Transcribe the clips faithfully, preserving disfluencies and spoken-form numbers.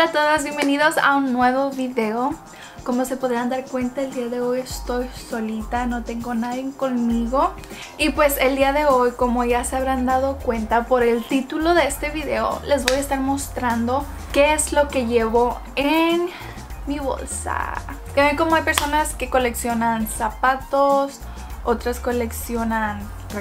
Hola a todas, bienvenidos a un nuevo video. Como se podrán dar cuenta, el día de hoy estoy solita, no tengo nadie conmigo. Y pues el día de hoy, como ya se habrán dado cuenta por el título de este video, les voy a estar mostrando qué es lo que llevo en mi bolsa. Ya ven como hay personas que coleccionan zapatos, otras coleccionan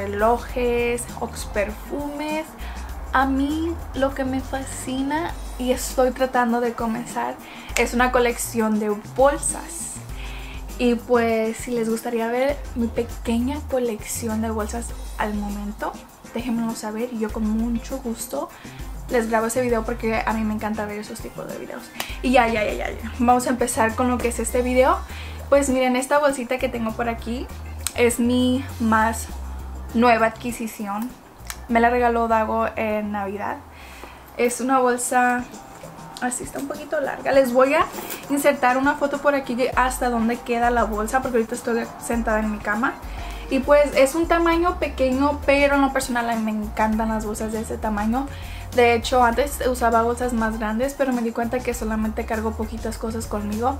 relojes, otros perfumes. A mí lo que me fascina y estoy tratando de comenzar es una colección de bolsas. Y pues si les gustaría ver mi pequeña colección de bolsas al momento, déjenmelo saber y yo con mucho gusto les grabo ese video porque a mí me encanta ver esos tipos de videos. Y ya, ya, ya, ya, ya. Vamos a empezar con lo que es este video. Pues miren, esta bolsita que tengo por aquí es mi más nueva adquisición. Me la regaló Dago en Navidad. Es una bolsa así, está un poquito larga. Les voy a insertar una foto por aquí de hasta dónde queda la bolsa, porque ahorita estoy sentada en mi cama. Y pues es un tamaño pequeño, pero en lo personal a mí me encantan las bolsas de ese tamaño. De hecho, antes usaba bolsas más grandes, pero me di cuenta que solamente cargo poquitas cosas conmigo.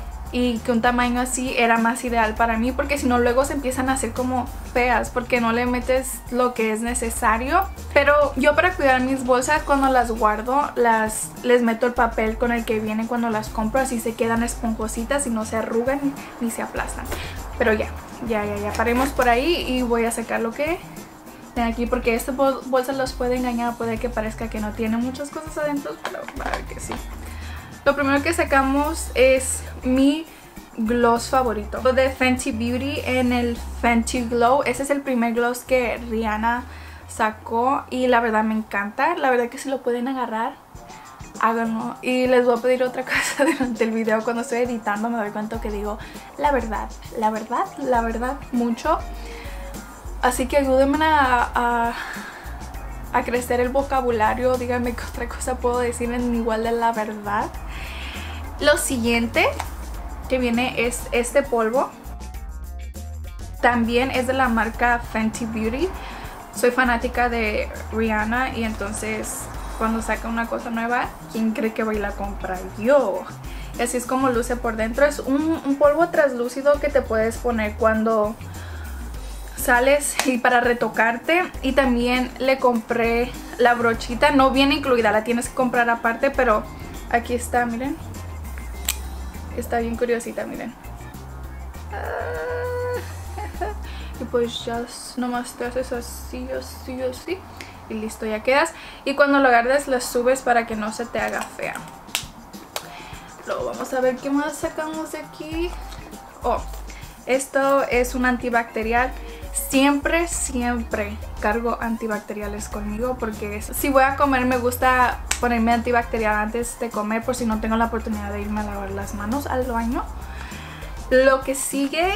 Y que un tamaño así era más ideal para mí, porque si no luego se empiezan a hacer como feas porque no le metes lo que es necesario. Pero yo, para cuidar mis bolsas, cuando las guardo, las les meto el papel con el que vienen cuando las compro, así se quedan esponjositas y no se arrugan ni se aplastan. Pero ya, ya, ya, ya paremos por ahí y voy a sacar lo que tengo aquí, porque esta bolsa los puede engañar, puede que parezca que no tiene muchas cosas adentro, pero va a ver que sí. Lo primero que sacamos es mi gloss favorito de Fenty Beauty, en el Fenty Glow. Ese es el primer gloss que Rihanna sacó y la verdad me encanta. La verdad que si lo pueden agarrar, háganlo. Y les voy a pedir otra cosa durante el video. Cuando estoy editando me doy cuenta que digo la verdad, la verdad, la verdad mucho. Así que ayúdenme a... a a crecer el vocabulario. Díganme qué otra cosa puedo decir en igual de la verdad. Lo siguiente que viene es este polvo. También es de la marca Fenty Beauty. Soy fanática de Rihanna y entonces cuando saca una cosa nueva, ¿quién cree que voy a ir a comprar? Yo. Y así es como luce por dentro. Es un, un polvo translúcido que te puedes poner cuando sales y para retocarte. Y también le compré la brochita, no viene incluida, la tienes que comprar aparte, pero aquí está, miren, está bien curiosita, miren. Y pues ya nomás te haces así, así, así y listo, ya quedas. Y cuando lo agarres la subes para que no se te haga fea. Luego vamos a ver qué más sacamos de aquí. Oh, esto es un antibacterial. Siempre, siempre cargo antibacteriales conmigo, porque si voy a comer me gusta ponerme antibacterial antes de comer, por si no tengo la oportunidad de irme a lavar las manos al baño. Lo que sigue,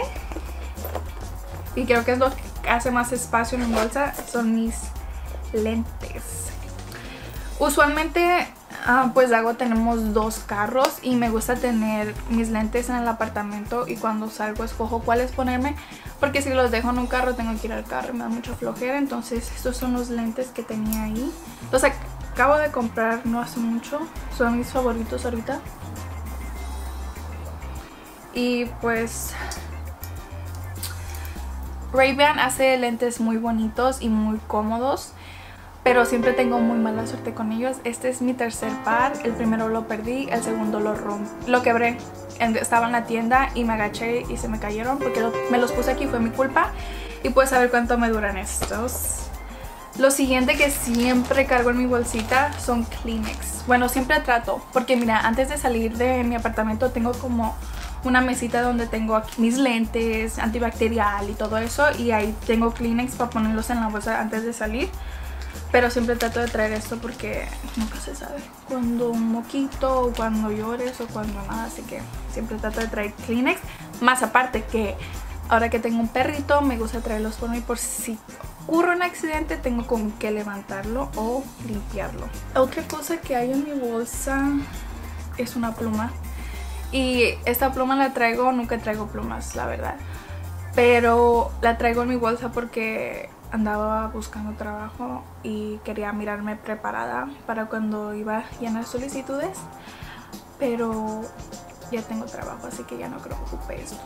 y creo que es lo que hace más espacio en mi bolsa, son mis lentes. Usualmente uh, pues hago, tenemos dos carros y me gusta tener mis lentes en el apartamento, y cuando salgo escojo cuáles ponerme, porque si los dejo en un carro tengo que ir al carro y me da mucha flojera. Entonces estos son los lentes que tenía ahí. Los acabo de comprar no hace mucho, son mis favoritos ahorita. Y pues Ray-Ban hace lentes muy bonitos y muy cómodos, pero siempre tengo muy mala suerte con ellos. Este es mi tercer par. El primero lo perdí, el segundo lo rompí, lo quebré. Estaba en la tienda y me agaché y se me cayeron porque lo, me los puse aquí, fue mi culpa. Y pues a ver cuánto me duran estos. Lo siguiente que siempre cargo en mi bolsita son Kleenex. Bueno, siempre trato, porque mira, antes de salir de mi apartamento tengo como una mesita donde tengo aquí mis lentes, antibacterial y todo eso, y ahí tengo Kleenex para ponerlos en la bolsa antes de salir. Pero siempre trato de traer esto porque nunca se sabe cuando un moquito, o cuando llores, o cuando nada. Así que siempre trato de traer Kleenex. Más aparte que ahora que tengo un perrito, me gusta traerlos por mí, por si ocurre un accidente tengo con qué levantarlo o limpiarlo. Otra cosa que hay en mi bolsa es una pluma. Y esta pluma la traigo, nunca traigo plumas, la verdad. Pero la traigo en mi bolsa porque andaba buscando trabajo y quería mirarme preparada para cuando iba a llenar solicitudes. pero ya tengo trabajo, así que ya no creo que ocupe esto.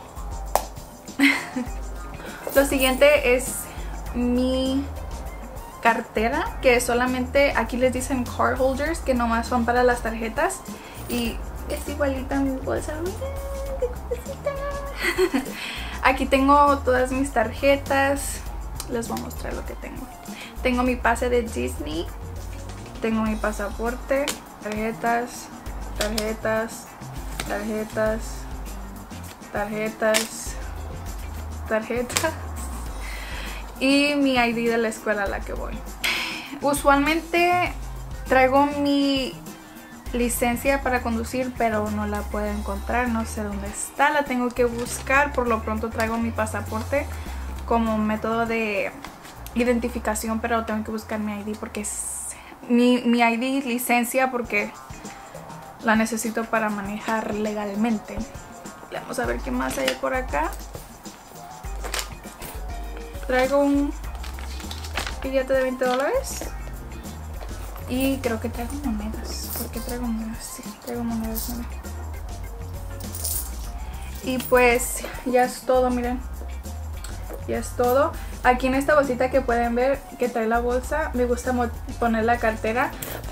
Lo siguiente es mi cartera, que solamente aquí les dicen card holders, que nomás son para las tarjetas, y es igualita a mi bolsa. Miren, qué cosita. Aquí tengo todas mis tarjetas. Les voy a mostrar lo que tengo. Tengo mi pase de Disney, tengo mi pasaporte, tarjetas, tarjetas, tarjetas, tarjetas, tarjetas y mi I D de la escuela a la que voy. Usualmente traigo mi licencia para conducir, pero no la puedo encontrar, no sé dónde está, la tengo que buscar. Por lo pronto traigo mi pasaporte como método de identificación, pero tengo que buscar mi I D porque es mi, mi I D licencia, porque la necesito para manejar legalmente. Vamos a ver qué más hay por acá. Traigo un billete de veinte dólares y creo que traigo monedas. ¿Por qué traigo monedas? Sí, traigo monedas, miren. Y pues ya es todo, miren. Ya es todo. Aquí en esta bolsita que pueden ver que trae la bolsa, me gusta poner la cartera.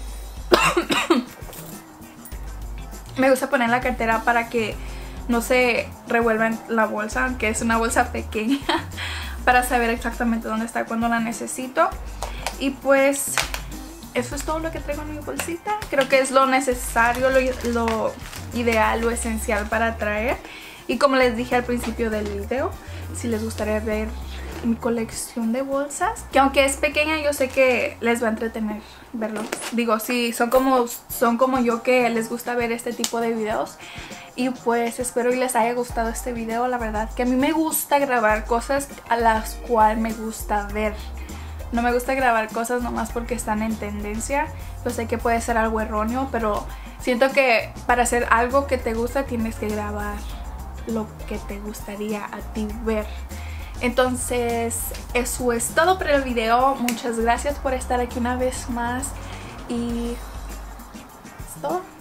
Me gusta poner la cartera para que no se revuelva en la bolsa, aunque es una bolsa pequeña, para saber exactamente dónde está cuando la necesito. Y pues eso es todo lo que traigo en mi bolsita. Creo que es lo necesario, lo, lo ideal, lo esencial para traer. Y como les dije al principio del video, si les gustaría ver mi colección de bolsas, que aunque es pequeña, yo sé que les va a entretener verlo. Digo, si son como, son como yo, que les gusta ver este tipo de videos. Y pues espero y les haya gustado este video. La verdad que a mí me gusta grabar cosas a las cuales me gusta ver. No me gusta grabar cosas nomás porque están en tendencia. Yo sé que puede ser algo erróneo, pero siento que para hacer algo que te gusta tienes que grabar lo que te gustaría a ti ver. Entonces eso es todo por el video. Muchas gracias por estar aquí una vez más y es todo.